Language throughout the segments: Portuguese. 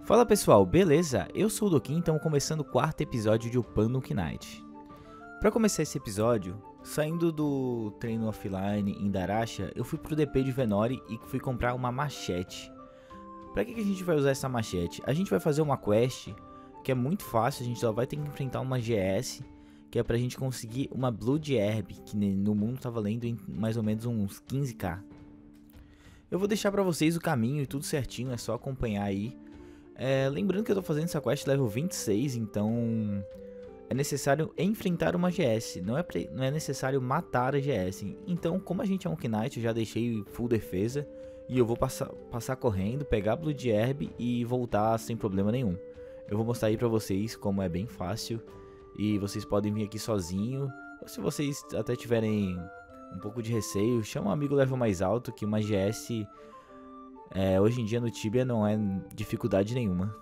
Fala pessoal, beleza? Eu sou o Doquim, então começando o quarto episódio de Upando Knight. Pra começar esse episódio, saindo do treino offline em Daracha, eu fui pro DP de Venori e fui comprar uma machete. Pra que a gente vai usar essa machete? A gente vai fazer uma quest que é muito fácil, a gente só vai ter que enfrentar uma GS, que é pra gente conseguir uma Blood Herb, que no mundo tá valendo em mais ou menos uns 15k. Eu vou deixar pra vocês o caminho e tudo certinho, é só acompanhar aí. Lembrando que eu tô fazendo essa quest level 26, então é necessário enfrentar uma GS, não é necessário matar a GS. Então, como a gente é um Knight, eu já deixei full defesa e eu vou passar correndo, pegar a Blood Herb e voltar sem problema nenhum. Eu vou mostrar aí pra vocês como é bem fácil e vocês podem vir aqui sozinho, ou se vocês até tiverem um pouco de receio, chama um amigo level mais alto, que uma GS hoje em dia no Tibia não é dificuldade nenhuma.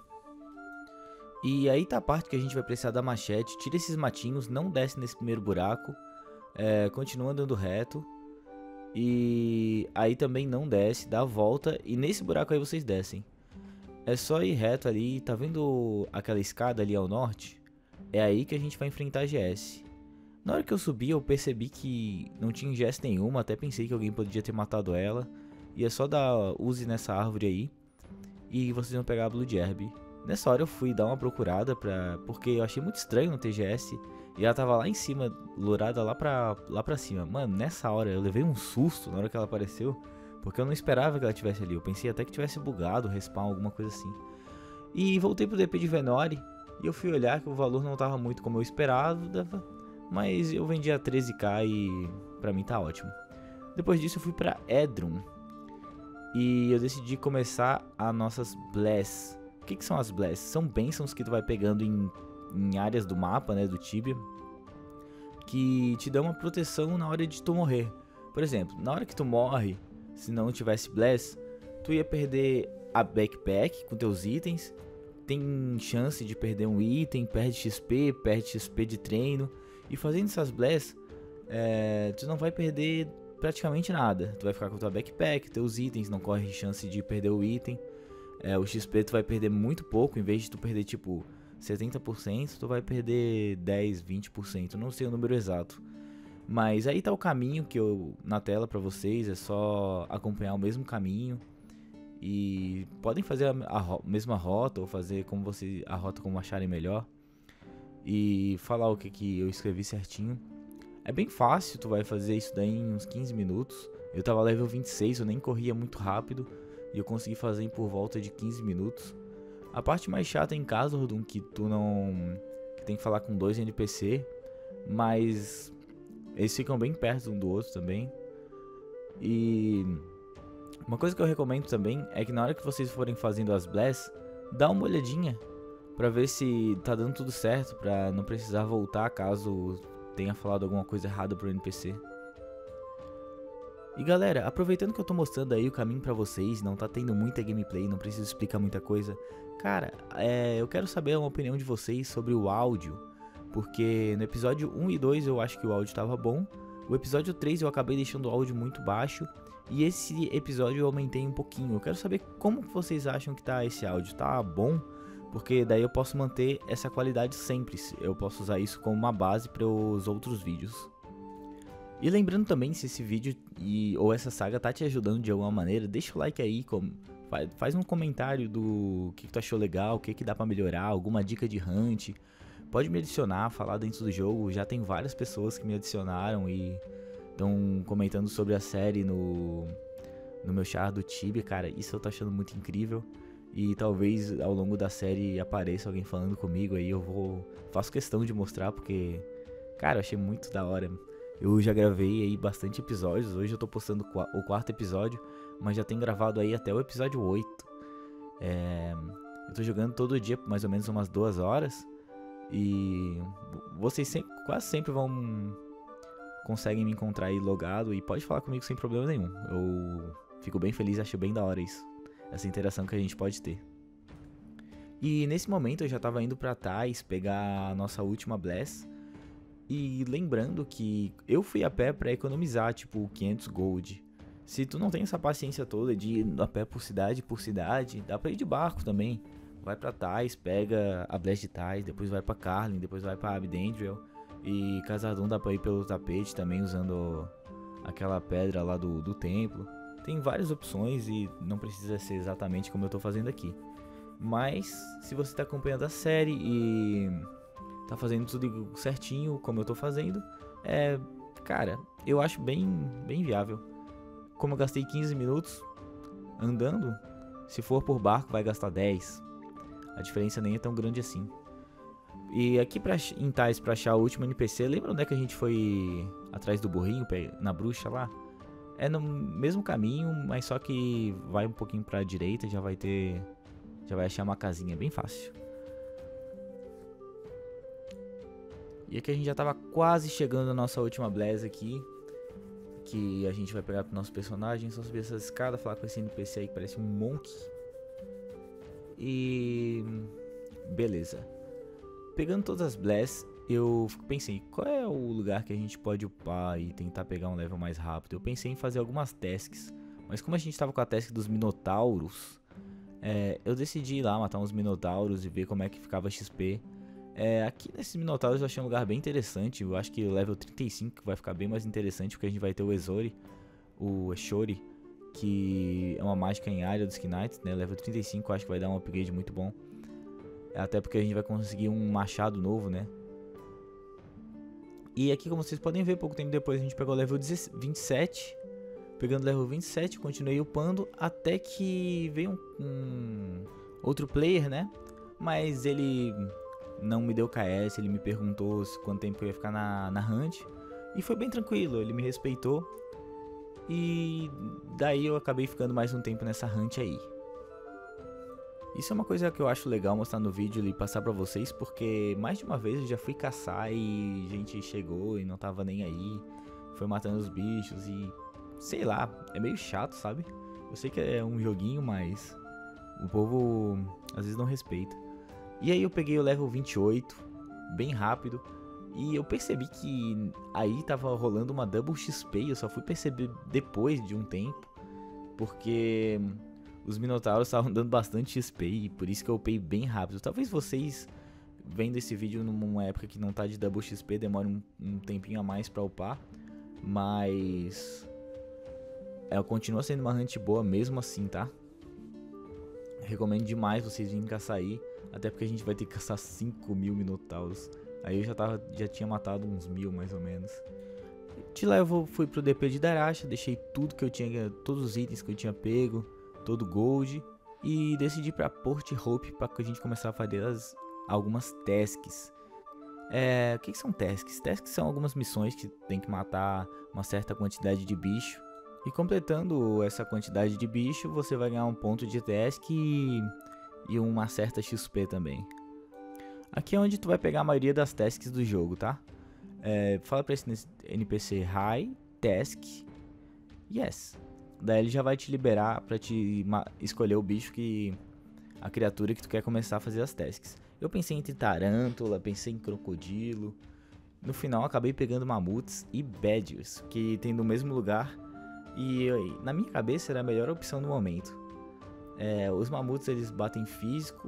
E aí tá a parte que a gente vai precisar da machete. Tira esses matinhos, não desce nesse primeiro buraco, continua andando reto. E aí também não desce, dá a volta e nesse buraco aí vocês descem. É só ir reto ali, tá vendo aquela escada ali ao norte? É aí que a gente vai enfrentar a GS. Na hora que eu subi eu percebi que não tinha GS nenhuma, até pensei que alguém podia ter matado ela. E é só dar use nessa árvore aí e vocês vão pegar a Blood Herb. Nessa hora eu fui dar uma procurada porque eu achei muito estranho no TGS e ela tava lá em cima, lourada lá pra cima. Mano, nessa hora eu levei um susto na hora que ela apareceu, porque eu não esperava que ela estivesse ali. Eu pensei até que tivesse bugado, respawn, alguma coisa assim. E voltei pro DP de Venori e eu fui olhar que o valor não tava muito como eu esperava, mas eu vendi a 13k e pra mim tá ótimo. Depois disso eu fui pra Edrun e eu decidi começar as nossas Bless. O que são as Bless? São bênçãos que tu vai pegando em áreas do mapa, né, do Tibia, que te dão uma proteção na hora de tu morrer. Por exemplo, na hora que tu morre, se não tivesse Bless, tu ia perder a backpack com teus itens, tem chance de perder um item, perde XP de treino, e fazendo essas Bless, tu não vai perder praticamente nada. Tu vai ficar com tua backpack, teus itens, não corre chance de perder o item. O XP tu vai perder muito pouco, em vez de tu perder tipo 70%, tu vai perder 10, 20%, não sei o número exato. Mas aí tá o caminho que eu na tela pra vocês, é só acompanhar o mesmo caminho. E podem fazer a mesma rota, ou fazer a rota como acharem melhor. E falar o que eu escrevi certinho. É bem fácil, tu vai fazer isso daí em uns 15 minutos. Eu tava level 26, eu nem corria muito rápido. E eu consegui fazer por volta de 15 minutos. A parte mais chata é em Khazad-dûm, que que tem que falar com 2 NPC. Mas eles ficam bem perto um do outro também. E uma coisa que eu recomendo também é que na hora que vocês forem fazendo as Bless, dá uma olhadinha pra ver se tá dando tudo certo, pra não precisar voltar caso tenha falado alguma coisa errada pro NPC. E galera, aproveitando que eu tô mostrando aí o caminho pra vocês, não tá tendo muita gameplay, não preciso explicar muita coisa. Cara, eu quero saber uma opinião de vocês sobre o áudio, porque no episódio 1 e 2 eu acho que o áudio tava bom, o episódio 3 eu acabei deixando o áudio muito baixo, e esse episódio eu aumentei um pouquinho. Eu quero saber como vocês acham que tá esse áudio, tá bom? Porque daí eu posso manter essa qualidade sempre, eu posso usar isso como uma base para os outros vídeos. E lembrando também, se esse vídeo ou essa saga tá te ajudando de alguma maneira, deixa o like aí, faz um comentário do que tu achou legal, o que dá pra melhorar, alguma dica de hunt. Pode me adicionar, falar dentro do jogo, já tem várias pessoas que me adicionaram e estão comentando sobre a série no meu char do Tibia, cara, isso eu tô achando muito incrível. E talvez ao longo da série apareça alguém falando comigo aí, faço questão de mostrar porque, cara, eu achei muito da hora. Eu já gravei aí bastante episódios, hoje eu tô postando o quarto episódio, mas já tenho gravado aí até o episódio 8. Eu tô jogando todo dia por mais ou menos umas 2 horas, e vocês quase sempre conseguem me encontrar aí logado, e pode falar comigo sem problema nenhum. Eu fico bem feliz, acho bem da hora isso, essa interação que a gente pode ter. E nesse momento eu já tava indo pra Thais pegar a nossa última Bless. E lembrando que eu fui a pé pra economizar, tipo, 500 gold. Se tu não tem essa paciência toda de ir a pé por cidade, dá pra ir de barco também. vai pra Tais, pega a Blast de Tais, depois vai pra Carlin, depois vai pra Abdendriel. E Khazad-dûm dá pra ir pelo tapete também, usando aquela pedra lá do templo. Tem várias opções e não precisa ser exatamente como eu tô fazendo aqui. Mas, se você tá acompanhando a série e tá fazendo tudo certinho, como eu tô fazendo, cara, eu acho bem viável. Como eu gastei 15 minutos andando, se for por barco vai gastar 10. A diferença nem é tão grande assim. E aqui em Tais, pra achar o último NPC, lembra onde é que a gente foi atrás do burrinho, na bruxa lá? É no mesmo caminho, mas só que vai um pouquinho pra direita, já vai achar uma casinha bem fácil. E aqui a gente já tava quase chegando na nossa última Bless aqui, que a gente vai pegar pro nosso personagem. Só subir essa escada, falar com esse NPC aí que parece um monk. E beleza. Pegando todas as Bless, eu pensei, qual é o lugar que a gente pode upar e tentar pegar um level mais rápido? Eu pensei em fazer algumas tasks, mas como a gente tava com a task dos Minotauros, eu decidi ir lá matar uns Minotauros e ver como é que ficava XP. Aqui nesses Minotauros eu achei um lugar bem interessante. Eu acho que o level 35 vai ficar bem mais interessante, porque a gente vai ter o Eshori, que é uma mágica em área dos Knights, né? Level 35 eu acho que vai dar um upgrade muito bom. Até porque a gente vai conseguir um machado novo, né? E aqui, como vocês podem ver, pouco tempo depois a gente pegou o level 27. Pegando o level 27, continuei upando até que veio um outro player, né? Mas ele não me deu KS, ele me perguntou quanto tempo eu ia ficar na hunt. E foi bem tranquilo, ele me respeitou. E daí eu acabei ficando mais um tempo nessa hunt aí. Isso é uma coisa que eu acho legal mostrar no vídeo e passar pra vocês, porque mais de uma vez eu já fui caçar e gente chegou e não tava nem aí, foi matando os bichos e sei lá, é meio chato, sabe? Eu sei que é um joguinho, mas o povo às vezes não respeita. E aí eu peguei o level 28, bem rápido, e eu percebi que aí tava rolando uma double XP, eu só fui perceber depois de um tempo, porque os Minotauros estavam dando bastante XP e por isso que eu upei bem rápido. Talvez vocês, vendo esse vídeo numa época que não tá de double XP, demore um tempinho a mais pra upar. Mas continua sendo uma hunt boa mesmo assim, tá? Recomendo demais vocês virem caçar aí. Até porque a gente vai ter que caçar 5.000 Minotauros. Aí eu já tinha matado uns 1.000 mais ou menos. De lá eu fui pro DP de Daracha, deixei tudo que eu tinha, todos os itens que eu tinha pego, todo gold, e decidi para Port Hope para que a gente começar a fazer algumas tasks. O que são tasks? Tasks são algumas missões que tem que matar uma certa quantidade de bicho, e completando essa quantidade de bicho você vai ganhar um ponto de task e uma certa XP também. Aqui é onde tu vai pegar a maioria das tasks do jogo, tá? Fala pra esse NPC Hi, Task, Yes. Daí ele já vai te liberar pra te escolher o bicho a criatura que tu quer começar a fazer as tasks. Eu pensei entre tarântula, pensei em crocodilo. No final acabei pegando mamutes e badgers, que tem no mesmo lugar. E na minha cabeça era a melhor opção no momento. Os mamutes eles batem físico,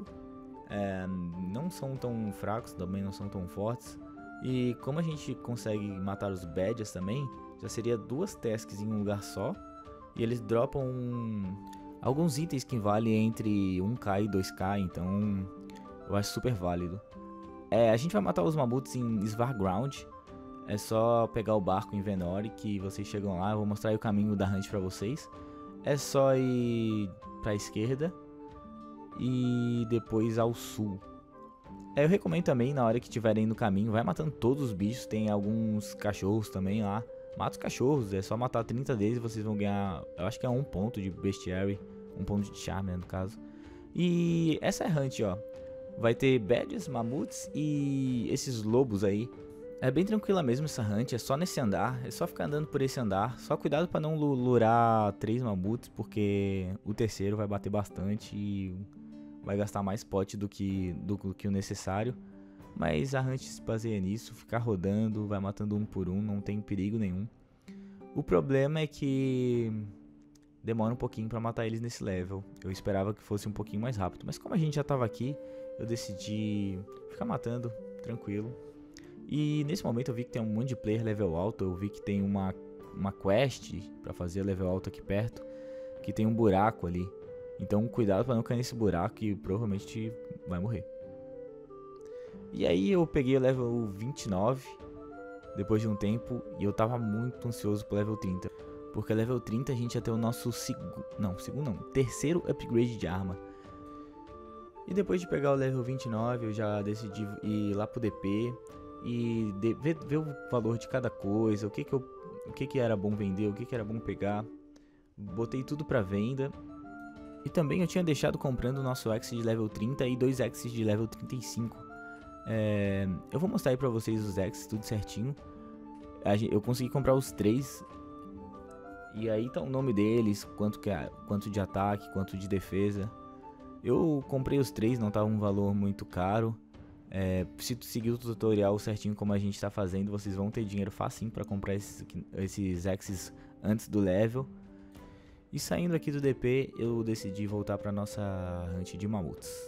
não são tão fracos, também não são tão fortes. E como a gente consegue matar os badgers também, já seria 2 tasks em um lugar só. E eles dropam alguns itens que valem entre 1k e 2k, então eu acho super válido. A gente vai matar os mamutes em Svarground. É só pegar o barco em Venori que vocês chegam lá. Eu vou mostrar aí o caminho da hunt pra vocês. É só ir pra esquerda e depois ao sul. Eu recomendo também, na hora que estiverem no caminho, vai matando todos os bichos. Tem alguns cachorros também lá. Mata os cachorros, é só matar 30 deles e vocês vão ganhar, eu acho que é 1 ponto de Bestiary, 1 ponto de Charme, né, no caso. E essa é a hunt, ó. Vai ter badgers, mamutes e esses lobos aí. É bem tranquila mesmo essa hunt, é só nesse andar, é só ficar andando por esse andar. Só cuidado pra não lurar 3 mamutes, porque o terceiro vai bater bastante e vai gastar mais pote do que o necessário. Mas a hunt se baseia nisso, ficar rodando, vai matando um por um, não tem perigo nenhum. O problema é que demora um pouquinho pra matar eles nesse level. Eu esperava que fosse um pouquinho mais rápido, mas como a gente já tava aqui, eu decidi ficar matando, tranquilo. E nesse momento eu vi que tem um monte de player level alto, eu vi que tem uma quest pra fazer level alto aqui perto, que tem um buraco ali. Então cuidado pra não cair nesse buraco que provavelmente vai morrer. E aí eu peguei o level 29 depois de um tempo e eu tava muito ansioso pro level 30. Porque level 30 a gente ia ter o nosso terceiro upgrade de arma. E depois de pegar o level 29 eu já decidi ir lá pro DP e ver o valor de cada coisa, o que era bom vender, o que era bom pegar. Botei tudo pra venda. E também eu tinha deixado comprando o nosso X de level 30 e 2 X de level 35. Eu vou mostrar aí pra vocês os X, tudo certinho. Eu consegui comprar os 3. E aí tá o nome deles, quanto de ataque, quanto de defesa. Eu comprei os 3, não tava um valor muito caro. Se tu seguir o tutorial certinho como a gente tá fazendo, vocês vão ter dinheiro facinho pra comprar esses X's antes do level. E saindo aqui do DP, eu decidi voltar pra nossa hunt de mamuts.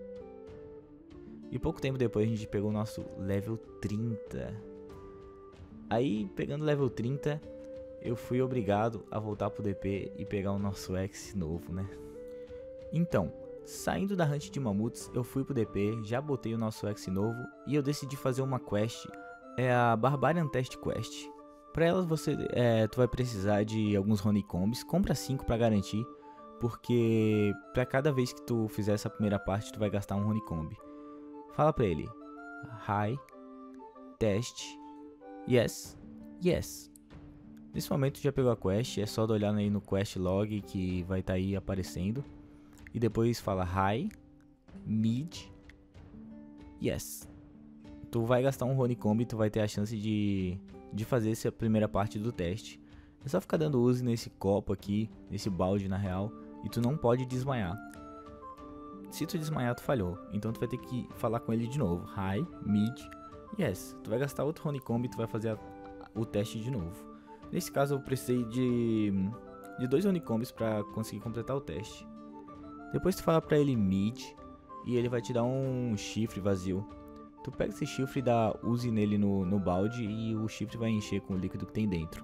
E pouco tempo depois a gente pegou o nosso level 30. Aí, pegando o level 30, eu fui obrigado a voltar pro DP e pegar o nosso X novo, né? Então, saindo da hunt de mamuts, eu fui pro DP, já botei o nosso X novo e eu decidi fazer uma quest. É a Barbarian Test Quest. Pra elas tu vai precisar de alguns honeycombs, compra 5 pra garantir, porque pra cada vez que tu fizer essa primeira parte, tu vai gastar um honeycomb. Fala pra ele, hi, test, yes, yes. Nesse momento já pegou a quest, é só olhar aí no quest log que vai estar aí aparecendo. E depois fala hi, mid, yes. Tu vai gastar um honeycomb e tu vai ter a chance de fazer essa primeira parte do teste. É só ficar dando uso nesse copo aqui, nesse balde na real, e tu não pode desmaiar. Se tu desmaiar, tu falhou. Então tu vai ter que falar com ele de novo. Hi, mid, yes. Tu vai gastar outro honeycomb e tu vai fazer o teste de novo. Nesse caso eu precisei de 2 honeycombs para conseguir completar o teste. Depois tu fala pra ele mid e ele vai te dar um chifre vazio. Tu pega esse chifre e dá use nele no balde e o chifre vai encher com o líquido que tem dentro.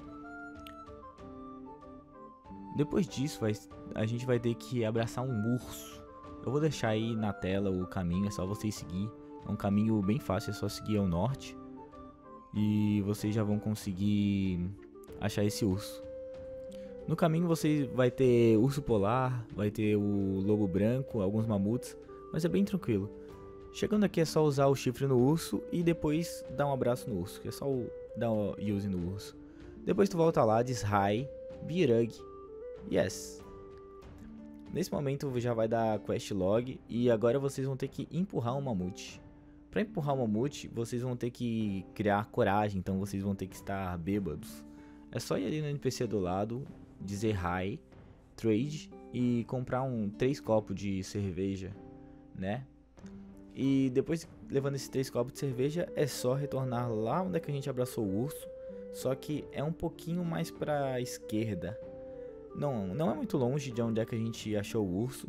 Depois disso a gente vai ter que abraçar um urso. Eu vou deixar aí na tela o caminho, é só vocês seguir. É um caminho bem fácil, é só seguir ao norte. E vocês já vão conseguir achar esse urso. No caminho você vai ter urso polar, vai ter o lobo branco, alguns mamuts, mas é bem tranquilo. Chegando aqui é só usar o chifre no urso e depois dar um abraço no urso, que é só dar um use no urso. Depois tu volta lá, diz hi, birug, yes. Nesse momento já vai dar quest log e agora vocês vão ter que empurrar um mamute. Para empurrar um mamute, vocês vão ter que criar coragem, então vocês vão ter que estar bêbados. É só ir ali no NPC do lado, dizer hi, trade e comprar 3 copos de cerveja, né? E depois, levando esses 3 copos de cerveja, é só retornar lá onde é que a gente abraçou o urso, só que é um pouquinho mais para a esquerda. Não é muito longe de onde é que a gente achou o urso.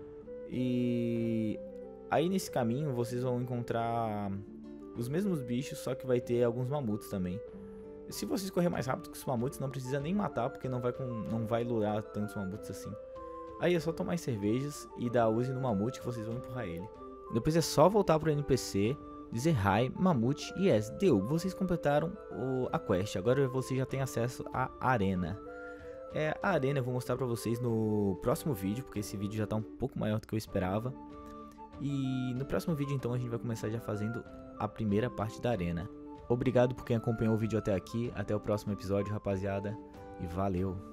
E aí nesse caminho vocês vão encontrar os mesmos bichos, só que vai ter alguns mamuts também. Se vocês correr mais rápido que os mamuts, não precisa nem matar, porque não vai lurar tantos mamuts assim. Aí é só tomar as cervejas e dar use no mamute que vocês vão empurrar ele. Depois é só voltar pro NPC, dizer hi, mamute e yes, deu. Vocês completaram a quest, agora vocês já têm acesso à arena. A arena eu vou mostrar pra vocês no próximo vídeo, porque esse vídeo já tá um pouco maior do que eu esperava. E no próximo vídeo então a gente vai começar já fazendo a primeira parte da arena. Obrigado por quem acompanhou o vídeo até aqui, até o próximo episódio, rapaziada, e valeu!